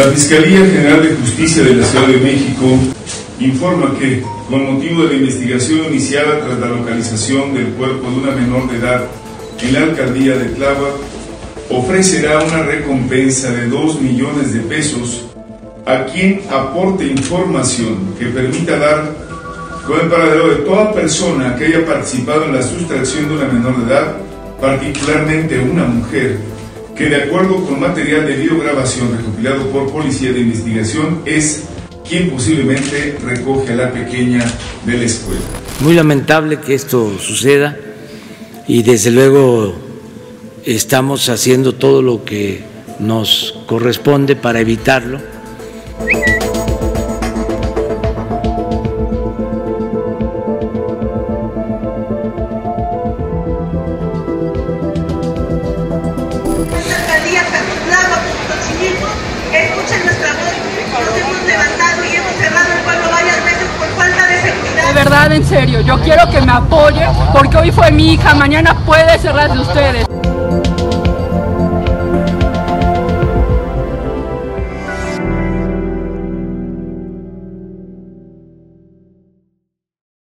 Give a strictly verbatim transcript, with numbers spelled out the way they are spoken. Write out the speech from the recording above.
Fiscalía General de Justicia de la Ciudad de México informa que, con motivo de la investigación iniciada tras la localización del cuerpo de una menor de edad en la alcaldía de Tláhuac, ofrecerá una recompensa de dos millones de pesos a quien aporte información que permita dar con el paradero de toda persona que haya participado en la sustracción de una menor de edad, particularmente una mujer, que de acuerdo con material de videograbación recopilado por Policía de Investigación es quien posiblemente recoge a la pequeña de la escuela. Muy lamentable que esto suceda y desde luego estamos haciendo todo lo que nos corresponde para evitarlo. Escuchen nuestra voz, nos hemos levantado y hemos cerrado el pueblo varias veces por falta de seguridad. De verdad, en serio, yo quiero que me apoyen porque hoy fue mi hija, mañana puede ser las de ustedes.